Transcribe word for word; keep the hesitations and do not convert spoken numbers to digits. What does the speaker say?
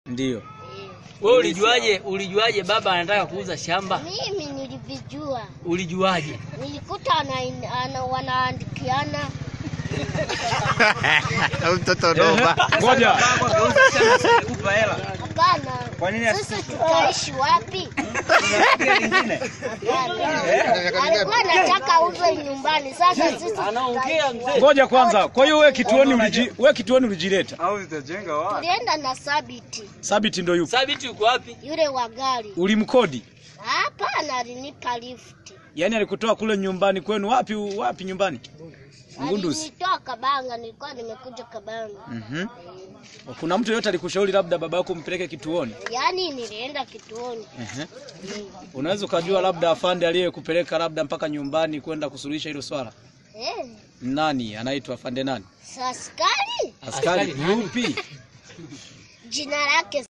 Ndio. Wewe ulijuaje ulijuaje baba anataka kuuza shamba? Mimi nilivijua. Ulijuaje? Nilikuta ana, ana wanaandikiana. Mtoto noma. Ngoja. Kupa hela. Hapana. Kwa nini sasa tutaishi wapi? Lingine. Alikuwa anataka uze nyumbani. Sasa sisi anaongea mzee. Ngoja kwanza. Kwa hiyo wewe kituoni uliji wewe kituoni ulijileta? Au zitajenga wapi? tulienda na Sabiti. Sabiti ndio yupo. Sabiti uko wapi? Yule wa gari. Ulimkodi? Hapana, alinipa lift. Yaani alikutoa kule nyumbani kwenu wapi wapi nyumbani? Ngunduzi. Alinitoa Kabanga, nilikuwa nimekuja Kabanga. Mhm. Kuna mtu yote alikushauri labda baba yako mpeleke kituoni? Yaani nilienda kituoni. Mhm. Unaweza kujua labda afande aliyekupeleka labda mpaka nyumbani kwenda kusuluhisha hilo swala? Eh. Nani anaitwa afande nani? Askari? Askari yupi? Jina lake